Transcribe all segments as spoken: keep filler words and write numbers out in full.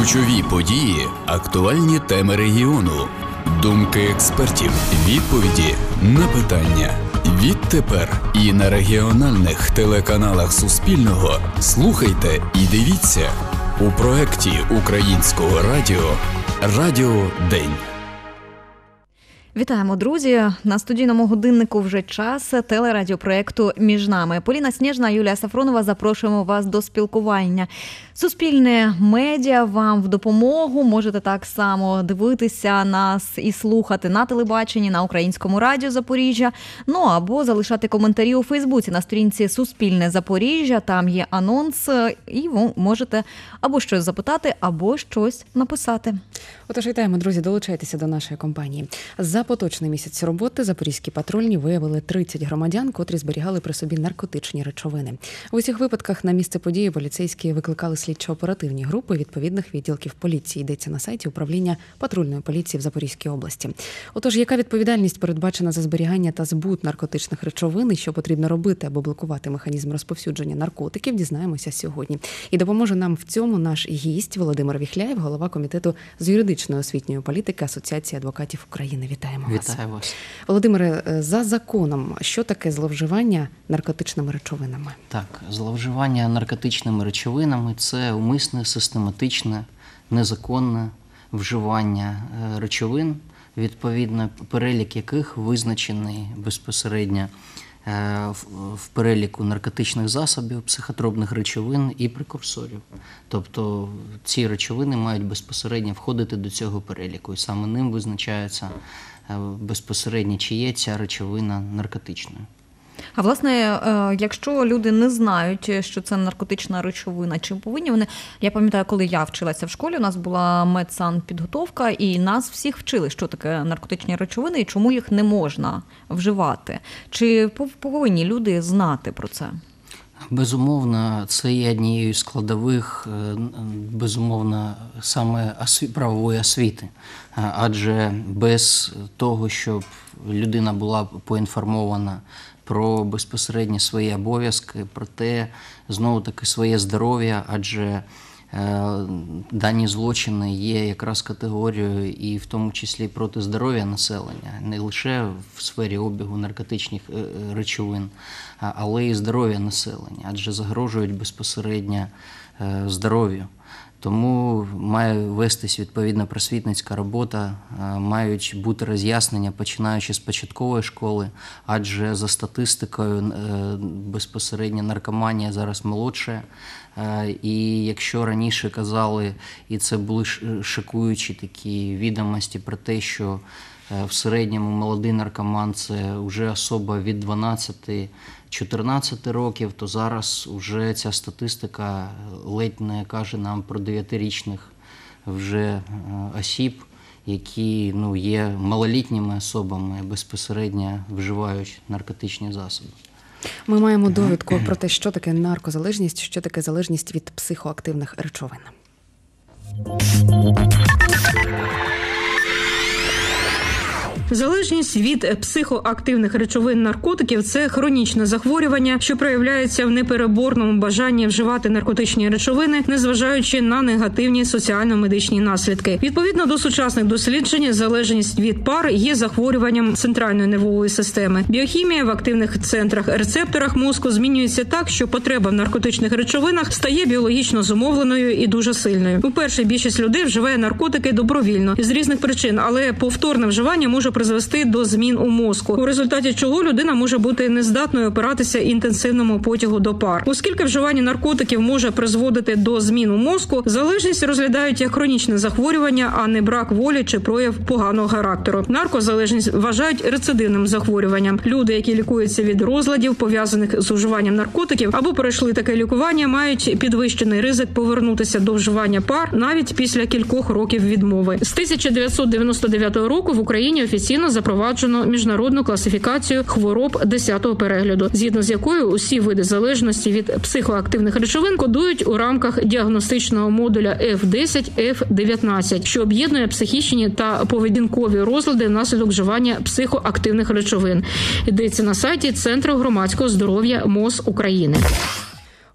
Ключові події, актуальні теми регіону, думки експертів, відповіді на питання. Відтепер і на регіональних телеканалах Суспільного слухайте і дивіться у проєкті Українського радіо «Радіо День». Вітаємо, друзі! На студійному годиннику вже час телерадіопроєкту «Між нами». Поліна Снежна, Юлія Сафронова, запрошуємо вас до спілкування. Суспільне медіа вам в допомогу. Можете так само дивитися нас і слухати на телебаченні, на Українському радіо Запоріжжя, ну або залишати коментарі у Фейсбуці на сторінці «Суспільне Запоріжжя». Там є анонс, і ви можете або щось запитати, або щось написати. Отож, вітаємо, друзі, долучайтеся до нашої компанії. За поточний місяць роботи запорізькі патрульні виявили тридцять громадян, котрі зберігали при собі наркотичні речовини. У усіх випадках на місце події поліцейські викликали слідчо-оперативні групи відповідних відділків поліції. Йдеться на сайті управління патрульної поліції в Запорізькій області. Отож, яка відповідальність передбачена за зберігання та збут наркотичних речовин і що потрібно робити, аби блокувати механізм розповсюдження наркотиків, дізнаємося сьогодні. І допоможе нам в цьому наш гість Володимир Віхляєв, голова комітету з юридичної освітньої політики Асоціації адвокатів України. Вітаємо вас. Вітаю вас. Володимире, за законом, що таке зловживання наркотичними речовинами? Так, зловживання наркотичними речовинами – це умисне, систематичне, незаконне вживання речовин, відповідно, перелік яких визначений безпосередньо в переліку наркотичних засобів, психотропних речовин і прекурсорів. Тобто ці речовини мають безпосередньо входити до цього переліку, і саме ним визначається безпосередньо, чи є ця речовина наркотичною. А власне, якщо люди не знають, що це наркотична речовина, чи повинні вони... Я пам'ятаю, коли я вчилася в школі, у нас була медсанпідготовка, і нас всіх вчили, що таке наркотичні речовини і чому їх не можна вживати. Чи повинні люди знати про це? Безумовно, це є однією з складових, безумовно, саме правової освіти. Адже без того, щоб людина була поінформована про безпосередньо свої обов'язки, про те, знову-таки, своє здоров'я, адже дані злочини є якраз категорією і в тому числі проти здоров'я населення, не лише в сфері обігу наркотичних речовин, але й здоров'я населення, адже загрожують безпосередньо здоров'ю. Тому має вестись відповідна просвітницька робота, мають бути роз'яснення, починаючи з початкової школи, адже за статистикою безпосередньо наркоманія зараз молодша. І якщо раніше казали, і це були шокуючі такі відомості про те, що в середньому молодий наркоман – це вже особа від дванадцяти-чотирнадцяти років, то зараз вже ця статистика ледь не каже нам про дев'ятирічних вже осіб, які ну, є малолітніми особами, безпосередньо вживають наркотичні засоби. Ми маємо довідку про те, що таке наркозалежність, що таке залежність від психоактивних речовин. Залежність від психоактивних речовин наркотиків – це хронічне захворювання, що проявляється в непереборному бажанні вживати наркотичні речовини, незважаючи на негативні соціально-медичні наслідки. Відповідно до сучасних досліджень, залежність від пар є захворюванням центральної нервової системи. Біохімія в активних центрах-рецепторах мозку змінюється так, що потреба в наркотичних речовинах стає біологічно зумовленою і дуже сильною. Уперше більшість людей вживає наркотики добровільно із різних причин, але повторне вживання може призвести до змін у мозку, у результаті чого людина може бути нездатною опиратися інтенсивному потягу до пар. Оскільки вживання наркотиків може призводити до змін у мозку, залежність розглядають як хронічне захворювання, а не брак волі чи прояв поганого характеру. Наркозалежність вважають рецидивним захворюванням. Люди, які лікуються від розладів, пов'язаних з вживанням наркотиків, або пройшли таке лікування, мають підвищений ризик повернутися до вживання пар навіть після кількох років відмови. З тисяча дев'ятсот дев'яносто дев'ятого року в Україні офіційно запроваджено міжнародну класифікацію хвороб десятого перегляду, згідно з якою усі види залежності від психоактивних речовин кодують у рамках діагностичного модуля еф десять - еф дев'ятнадцять, що об'єднує психічні та поведінкові розлади внаслідок вживання психоактивних речовин. Йдеться на сайті Центру громадського здоров'я МОЗ України.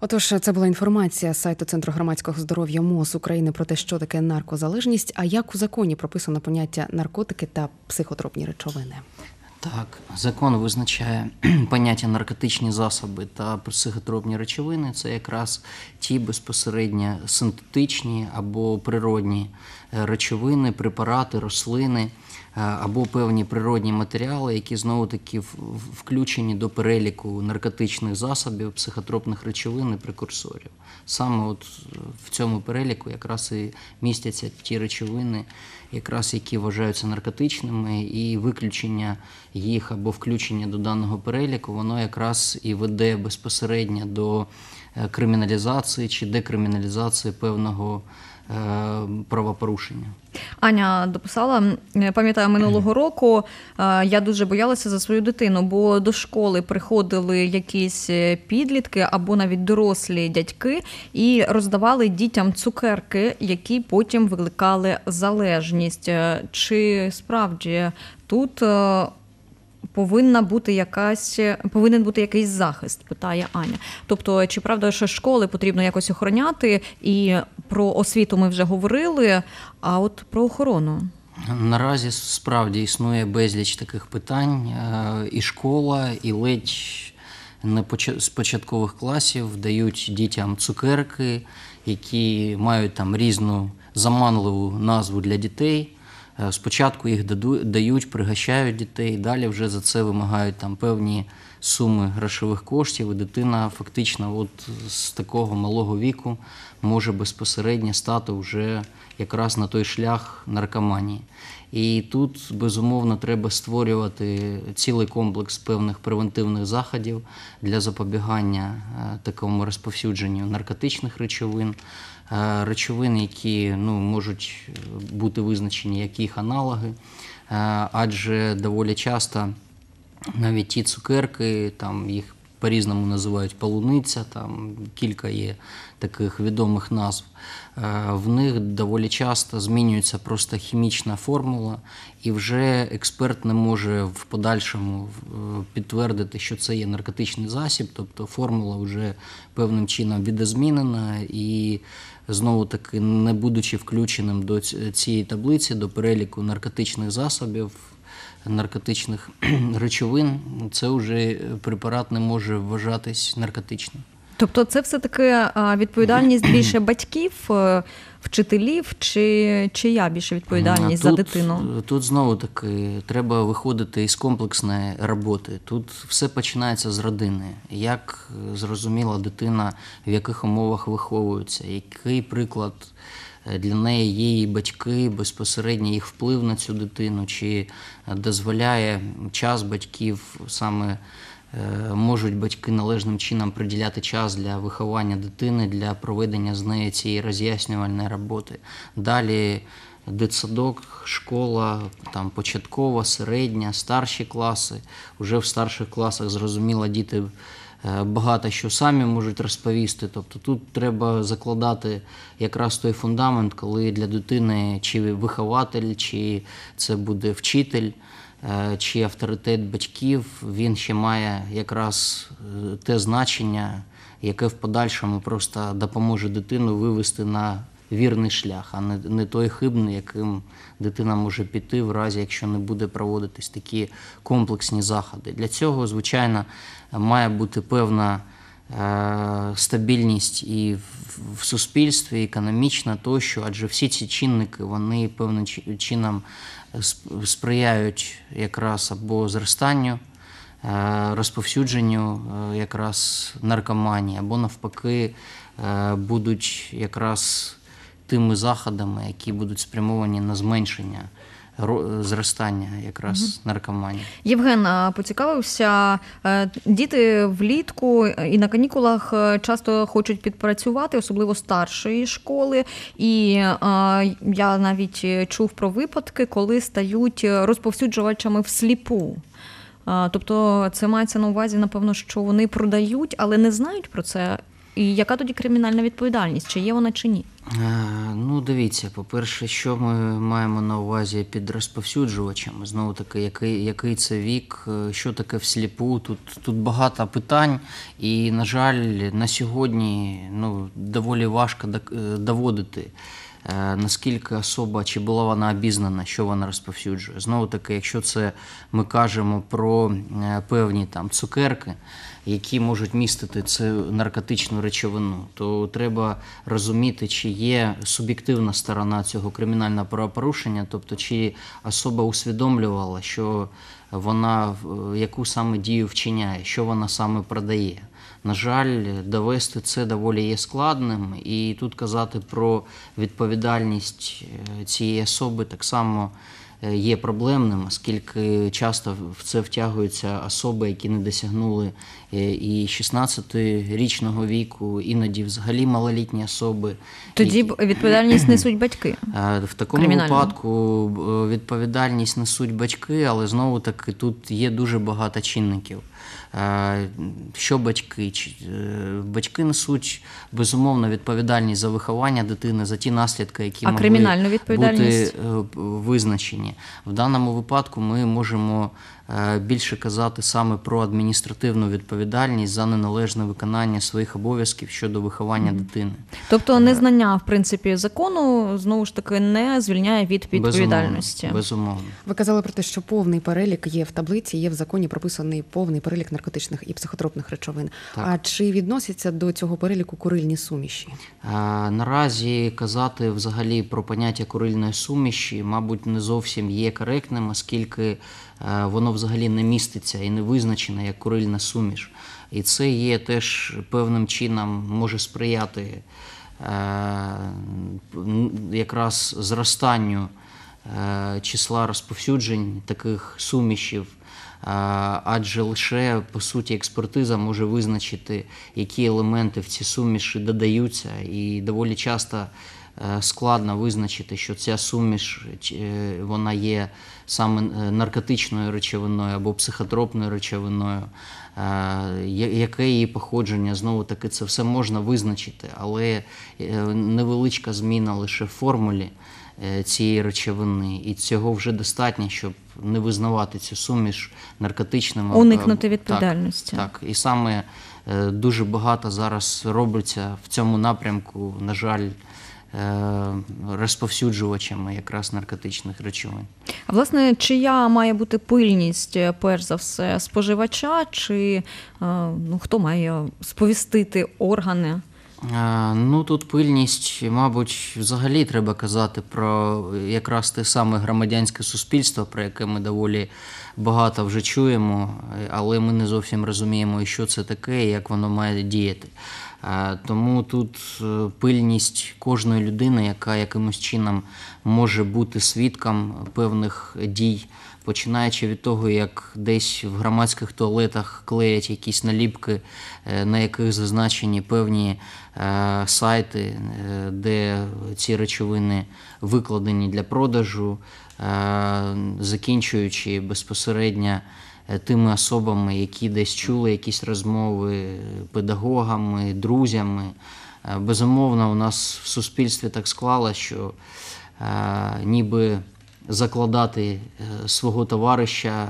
Отож, це була інформація з сайту Центру громадського здоров'я МОЗ України про те, що таке наркозалежність, а як у законі прописано поняття наркотики та психотропні речовини. Так, закон визначає поняття наркотичні засоби та психотропні речовини. Це якраз ті безпосередньо синтетичні або природні речовини, препарати, рослини або певні природні матеріали, які знову-таки включені до переліку наркотичних засобів, психотропних речовин і прекурсорів. Саме от в цьому переліку якраз і містяться ті речовини, якраз які вважаються наркотичними, і виключення їх або включення до даного переліку, воно якраз і веде безпосередньо до криміналізації чи декриміналізації певного правопорушення. Аня дописала, пам'ятаю, минулого року я дуже боялася за свою дитину, бо до школи приходили якісь підлітки або навіть дорослі дядьки і роздавали дітям цукерки, які потім викликали залежність. Чи справді тут повинна бути якась, повинен бути якийсь захист, питає Аня. Тобто, чи правда, що школи потрібно якось охороняти, і про освіту ми вже говорили, а от про охорону? Наразі справді існує безліч таких питань. І школа, і ледь не з початкових класів дають дітям цукерки, які мають там різну заманливу назву для дітей. Спочатку їх дають, пригощають дітей, далі вже за це вимагають там певні суми грошових коштів, і дитина фактично от з такого малого віку може безпосередньо стати вже якраз на той шлях наркоманії. І тут, безумовно, треба створювати цілий комплекс певних превентивних заходів для запобігання такому розповсюдженню наркотичних речовин, речовин, які ну, можуть бути визначені як їх аналоги, адже доволі часто навіть ті цукерки, там їх по-різному називають полуниця, там кілька є таких відомих назв, в них доволі часто змінюється просто хімічна формула, і вже експерт не може в подальшому підтвердити, що це є наркотичний засіб, тобто формула вже певним чином відозмінена, і знову-таки, не будучи включеним до цієї таблиці, до переліку наркотичних засобів, наркотичних речовин, це вже препарат не може вважатись наркотичним. Тобто це все-таки відповідальність більше батьків, вчителів, чи чия більше відповідальність тут, за дитину? Тут знову-таки треба виходити із комплексної роботи. Тут все починається з родини. Як зрозуміла дитина, в яких умовах виховується, який приклад для неї є її батьки, безпосередньо їх вплив на цю дитину, чи дозволяє час батьків, саме можуть батьки належним чином приділяти час для виховання дитини, для проведення з нею цієї роз'яснювальної роботи. Далі дитсадок, школа, там, початкова, середня, старші класи. Уже в старших класах, зрозуміло, діти багато що самі можуть розповісти. Тобто тут треба закладати якраз той фундамент, коли для дитини чи вихователь, чи це буде вчитель, чи авторитет батьків, він ще має якраз те значення, яке в подальшому просто допоможе дитину вивести на вірний шлях, а не, не той хибний, яким дитина може піти в разі, якщо не буде проводитись такі комплексні заходи. Для цього, звичайно, має бути певна е, стабільність і в, в суспільстві, економічна тощо, адже всі ці чинники, вони певним чином сприяють якраз або зростанню, розповсюдженню якраз наркоманії, або навпаки будуть якраз тими заходами, які будуть спрямовані на зменшення зростання якраз угу. наркоманії. Євген поцікавився, діти влітку і на канікулах часто хочуть підпрацювати, особливо старшої школи, і я навіть чув про випадки, коли стають розповсюджувачами всліпу. Тобто це мається на увазі, напевно, що вони продають, але не знають про це. І яка тоді кримінальна відповідальність? Чи є вона, чи ні? Ну, дивіться, по-перше, що ми маємо на увазі під розповсюджувачами? Знову таки, який, який це вік, що таке всліпу? Тут, тут багато питань, і, на жаль, на сьогодні ну, доволі важко доводити, наскільки особа, чи була вона обізнана, що вона розповсюджує. Знову таки, якщо це ми кажемо про певні там цукерки, які можуть містити цю наркотичну речовину, то треба розуміти, чи є суб'єктивна сторона цього кримінального правопорушення, тобто чи особа усвідомлювала, що вона яку саме дію вчиняє, що вона саме продає. На жаль, довести це доволі є складним, і тут казати про відповідальність цієї особи так само є проблемним, оскільки часто в це втягуються особи, які не досягнули і шістнадцятирічного віку, іноді взагалі малолітні особи. Тоді які... відповідальність несуть батьки. В такому випадку відповідальність несуть батьки, але знову-таки тут є дуже багато чинників. Що батьки? Батьки несуть, безумовно, відповідальність за виховання дитини, за ті наслідки, які а могли бути визначені. В даному випадку ми можемо більше казати саме про адміністративну відповідальність за неналежне виконання своїх обов'язків щодо виховання mm. дитини. Тобто незнання, в принципі, закону, знову ж таки, не звільняє від відповідальності. Безумовно. Безумовно. Ви казали про те, що повний перелік є в таблиці, є в законі прописаний повний перелік наркотичних і психотропних речовин. Так. А чи відносяться до цього переліку курильні суміші? А, наразі казати взагалі про поняття курильної суміші, мабуть, не зовсім є коректним, оскільки воно взагалі не міститься і не визначено як курильна суміш. І це є теж певним чином може сприяти е, якраз зростанню е, числа розповсюджень таких сумішів, е, адже лише, по суті, експертиза може визначити, які елементи в ці суміші додаються, і доволі часто складно визначити, що ця суміш, вона є саме наркотичною речовиною або психотропною речовиною, яке її походження, знову таки це все можна визначити, але невеличка зміна лише в формулі цієї речовини, і цього вже достатньо, щоб не визнавати цю суміш наркотичним. Уникнути відповідальності. Так, так, і саме дуже багато зараз робиться в цьому напрямку, на жаль, розповсюджувачами якраз наркотичних речовин. А, власне, чия має бути пильність, перш за все, споживача, чи ну, хто має сповістити органи? Ну, тут пильність, мабуть, взагалі треба казати про якраз те саме громадянське суспільство, про яке ми доволі багато вже чуємо, але ми не зовсім розуміємо, що це таке і як воно має діяти. Тому тут пильність кожної людини, яка якимось чином може бути свідком певних дій, починаючи від того, як десь в громадських туалетах клеять якісь наліпки, на яких зазначені певні сайти, де ці речовини викладені для продажу, закінчуючи безпосередньо тими особами, які десь чули якісь розмови, педагогами, друзями. Безумовно, у нас в суспільстві так склалося, що ніби закладати свого товариша,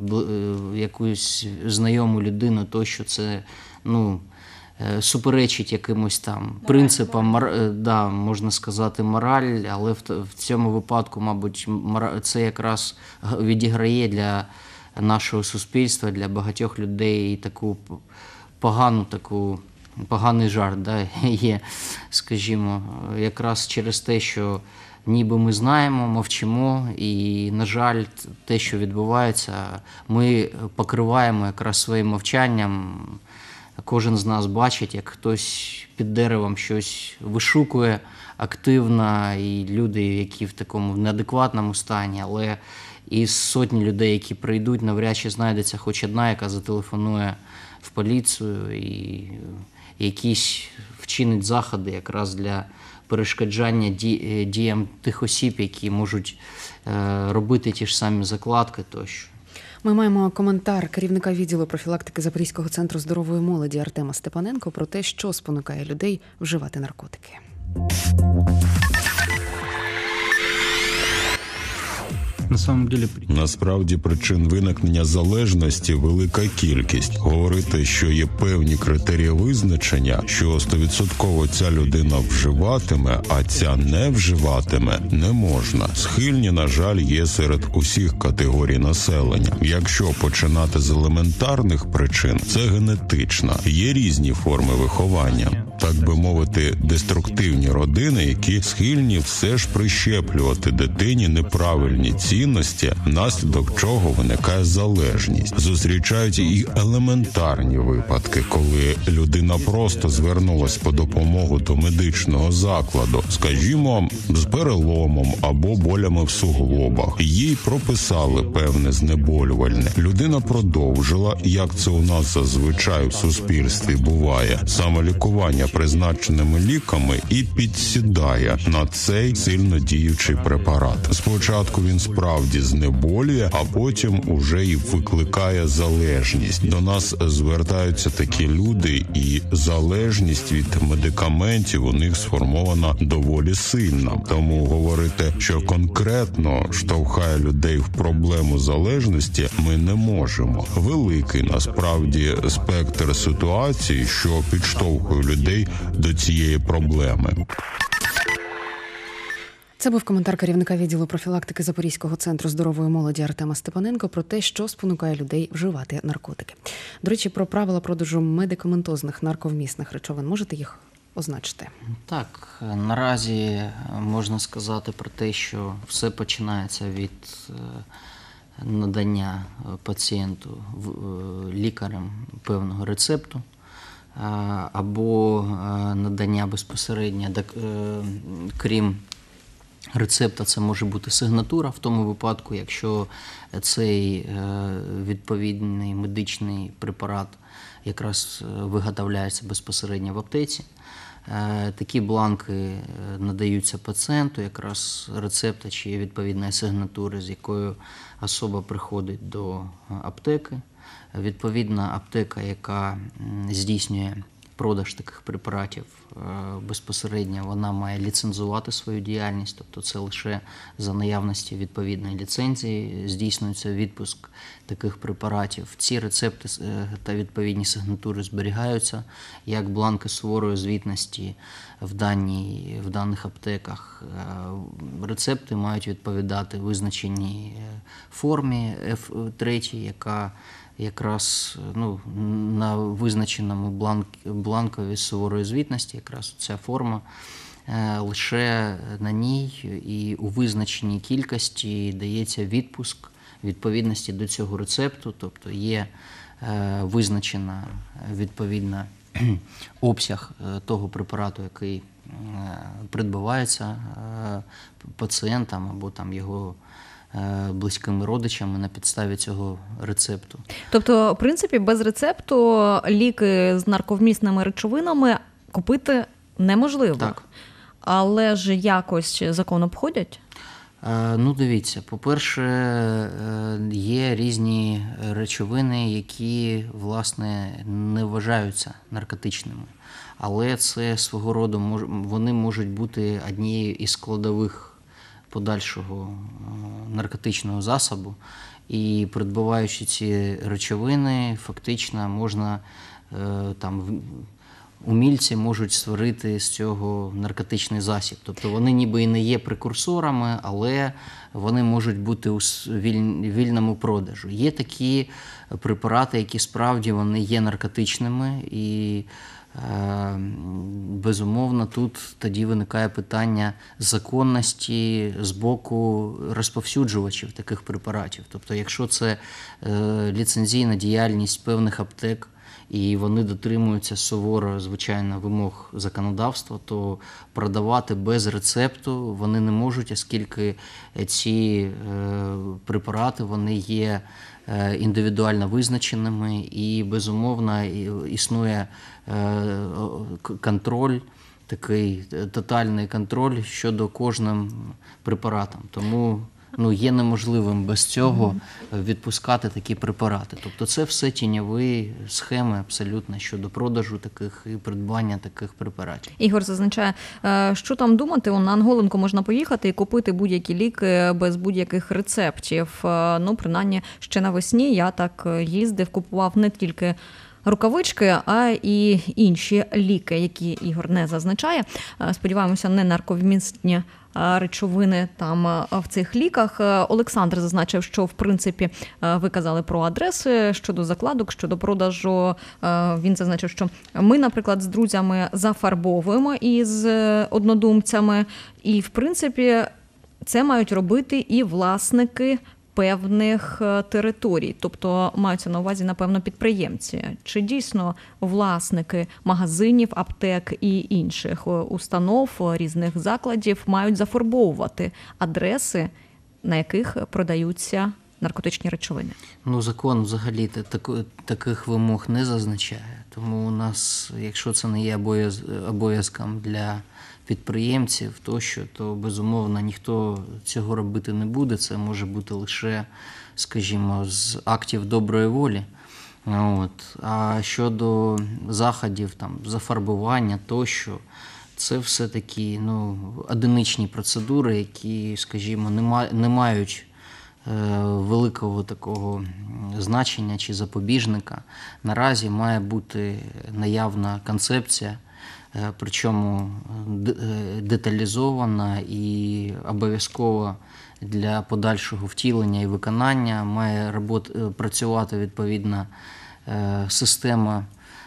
якусь знайому людину, то, що це, ну, суперечить якимось там принципам, мор... да, можна сказати, мораль, але в, в цьому випадку, мабуть, це якраз відіграє для нашого суспільства, для багатьох людей таку погану, таку, поганий жарт, да, є, скажімо, якраз через те, що ніби ми знаємо, мовчимо, і, на жаль, те, що відбувається, ми покриваємо якраз своїм мовчанням. Кожен з нас бачить, як хтось під деревом щось вишукує активно, і люди, які в такому неадекватному стані, але із сотні людей, які прийдуть, навряд чи знайдеться хоч одна, яка зателефонує в поліцію і якісь вчинить заходи якраз для перешкоджання діям тих осіб, які можуть робити ті ж самі закладки тощо. Ми маємо коментар керівника відділу профілактики Запорізького центру здорової молоді Артема Степаненко про те, що спонукає людей вживати наркотики. Насправді причин виникнення залежності велика кількість. Говорити, що є певні критерії визначення, що сто відсотків ця людина вживатиме, а ця не вживатиме, не можна. Схильні, на жаль, є серед усіх категорій населення. Якщо починати з елементарних причин, це генетична. Є різні форми виховання. Так би мовити, деструктивні родини, які схильні все ж прищеплювати дитині неправильні цінності, внаслідок чого виникає залежність. Зустрічають і елементарні випадки, коли людина просто звернулась по допомогу до медичного закладу, скажімо, з переломом або болями в суглобах. Їй прописали певне знеболювальне. Людина продовжила, як це у нас зазвичай в суспільстві буває, самолікування призначеними ліками і підсідає на цей сильно діючий препарат. Спочатку він справді знеболює, а потім уже і викликає залежність. До нас звертаються такі люди, і залежність від медикаментів у них сформована доволі сильно. Тому говорити, що конкретно штовхає людей в проблему залежності, ми не можемо. Великий, насправді, спектр ситуацій, що підштовхує людей до цієї проблеми. Це був коментар керівника відділу профілактики Запорізького центру здорової молоді Артема Степаненко про те, що спонукає людей вживати наркотики. До речі, про правила продажу медикаментозних нарковмісних речовин. Можете їх означити? Так, наразі можна сказати про те, що все починається від надання пацієнту лікарем певного рецепту або надання безпосередньо, крім рецепта, це може бути сигнатура в тому випадку, якщо цей відповідний медичний препарат якраз виготовляється безпосередньо в аптеці. Такі бланки надаються пацієнту, якраз рецепта чи відповідної сигнатури, з якою особа приходить до аптеки. Відповідна аптека, яка здійснює продаж таких препаратів безпосередньо, вона має ліцензувати свою діяльність, тобто це лише за наявності відповідної ліцензії здійснюється відпуск таких препаратів. Ці рецепти та відповідні сигнатури зберігаються як бланки суворої звітності в, даній, в даних аптеках. Рецепти мають відповідати визначеній формі еф три, яка якраз ну, на визначеному бланк, бланкові суворої звітності, якраз ця форма, е, лише на ній і у визначеній кількості дається відпуск відповідності до цього рецепту, тобто є е, визначена відповідна обсяг того препарату, який е, придбавається е, пацієнтам або там його близькими родичами на підставі цього рецепту. Тобто, в принципі, без рецепту ліки з нарковмісними речовинами купити неможливо. Так. Але ж якось закон обходять? Ну, дивіться, по-перше, є різні речовини, які, власне, не вважаються наркотичними. Але це свого роду, вони можуть бути однією із складових подальшого наркотичного засобу, і придбаваючи ці речовини, фактично можна, там, умільці можуть створити з цього наркотичний засіб. Тобто вони ніби і не є прекурсорами, але вони можуть бути у вільному продажу. Є такі препарати, які справді вони є наркотичними, і безумовно, тут тоді виникає питання законності з боку розповсюджувачів таких препаратів. Тобто, якщо це ліцензійна діяльність певних аптек, і вони дотримуються суворо, звичайно, вимог законодавства, то продавати без рецепту вони не можуть, оскільки ці препарати вони є індивідуально визначеними, і, безумовно, існує контроль, такий тотальний контроль щодо кожним препаратом. Тому ну, є неможливим без цього відпускати такі препарати. Тобто це все тіньові схеми абсолютно щодо продажу таких і придбання таких препаратів. Ігор зазначає, що там думати, на Анголенко можна поїхати і купити будь-які ліки без будь-яких рецептів. Ну, принаймні, ще навесні я так їздив, купував не тільки рукавички, а і інші ліки, які Ігор не зазначає. Сподіваємося, не нарковмісні речовини там в цих ліках. Олександр зазначив, що, в принципі, ви казали про адреси щодо закладок, щодо продажу. Він зазначив, що ми, наприклад, з друзями зафарбовуємо із однодумцями, і, в принципі, це мають робити і власники певних територій, тобто маються на увазі, напевно, підприємці. Чи дійсно власники магазинів, аптек і інших установ, різних закладів мають зафарбовувати адреси, на яких продаються наркотичні речовини? Ну, закон взагалі таких вимог не зазначає, тому у нас, якщо це не є обов'язком для підприємців тощо, то, безумовно, ніхто цього робити не буде. Це може бути лише, скажімо, з актів доброї волі. От. А щодо заходів, там, зафарбування тощо, це все такі, ну, одиничні процедури, які, скажімо, не мають великого такого значення чи запобіжника. Наразі має бути наявна концепція, причому деталізована і обов'язково для подальшого втілення і виконання має робот, працювати відповідна система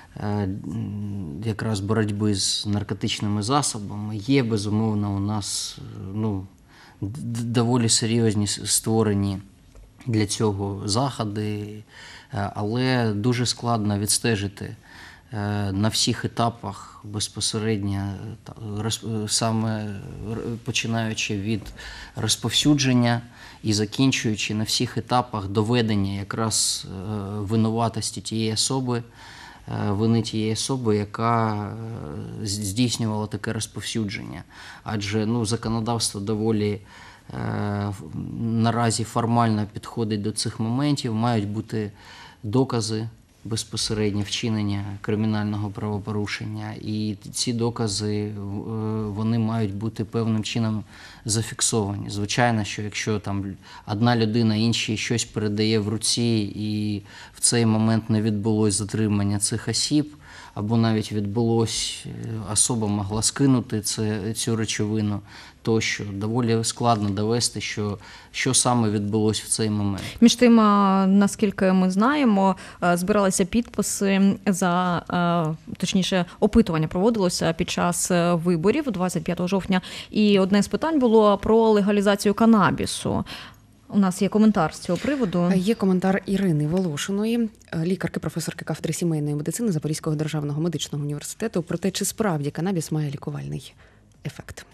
якраз боротьби з наркотичними засобами. Є, безумовно, у нас, ну, доволі серйозні створені для цього заходи, але дуже складно відстежити на всіх етапах безпосередньо, саме починаючи від розповсюдження і закінчуючи на всіх етапах доведення якраз винуватості тієї особи, вини тієї особи, яка здійснювала таке розповсюдження. Адже, ну, законодавство доволі е, наразі формально підходить до цих моментів, мають бути докази безпосередньо вчинення кримінального правопорушення, і ці докази, вони мають бути певним чином зафіксовані. Звичайно, що якщо там одна людина іншій щось передає в руці і в цей момент не відбулось затримання цих осіб, або навіть відбулось, особа могла скинути це, цю речовину, тощо доволі складно довести, що, що саме відбулось в цей момент. Між тим, наскільки ми знаємо, збиралися підписи за, точніше, опитування проводилося під час виборів двадцять п'ятого жовтня, і одне з питань було про легалізацію канабісу. У нас є коментар з цього приводу. Є коментар Ірини Волошиної, лікарки, професорки кафедри сімейної медицини Запорізького державного медичного університету, про те, чи справді канабіс має лікувальний ефект.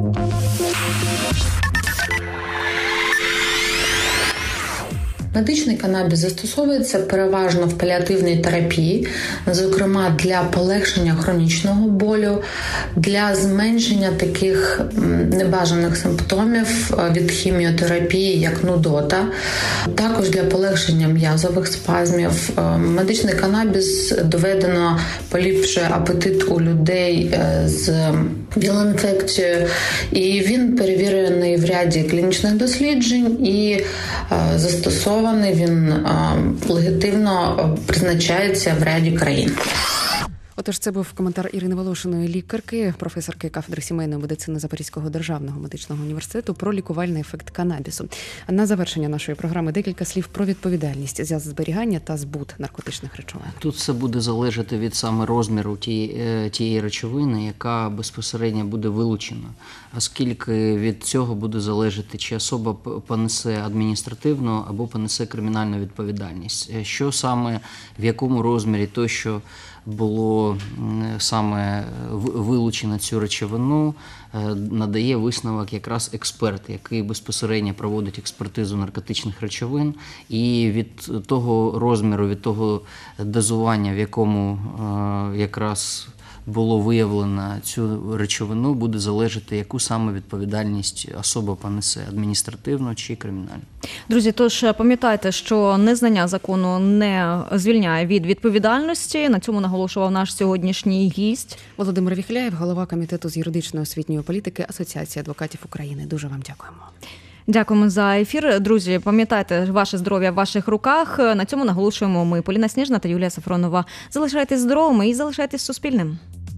Медичний канабіс застосовується переважно в паліативній терапії, зокрема для полегшення хронічного болю, для зменшення таких небажаних симптомів від хіміотерапії, як нудота, також для полегшення м'язових спазмів. Медичний канабіс доведено поліпшує апетит у людей з віл-інфекцією, і він перевірений в ряді клінічних досліджень і застосований. Він а, легітимно призначається в ряді країн. Отож, це був коментар Ірини Волошиної, лікарки, професорки кафедри сімейної медицини Запорізького державного медичного університету, про лікувальний ефект канабісу. На завершення нашої програми декілька слів про відповідальність за зберігання та збут наркотичних речовин. Тут все буде залежати від саме розміру тієї, тієї речовини, яка безпосередньо буде вилучена. Оскільки від цього буде залежати, чи особа понесе адміністративну або понесе кримінальну відповідальність. Що саме, в якому розмірі тощо було саме вилучено цю речовину, надає висновок якраз експерт, який безпосередньо проводить експертизу наркотичних речовин, і від того розміру, від того дозування, в якому якраз було виявлено цю речовину, буде залежати, яку саме відповідальність особа понесе – адміністративну чи кримінальну. Друзі, тож пам'ятайте, що незнання закону не звільняє від відповідальності. На цьому наголошував наш сьогоднішній гість. Володимир Віхляєв, голова комітету з юридичної освітньої політики Асоціації адвокатів України. Дуже вам дякуємо. Дякуємо за ефір. Друзі, пам'ятайте, ваше здоров'я в ваших руках. На цьому наголошуємо ми, Поліна Сніжна та Юлія Сафронова. Залишайтесь здоровими і залишайтесь Суспільним.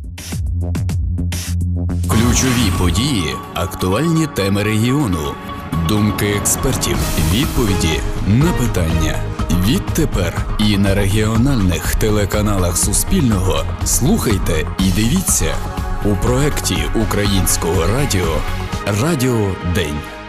Ключові події, актуальні теми регіону, думки експертів, відповіді на питання. Відтепер і на регіональних телеканалах Суспільного слухайте і дивіться у проекті Українського радіо «Радіо День».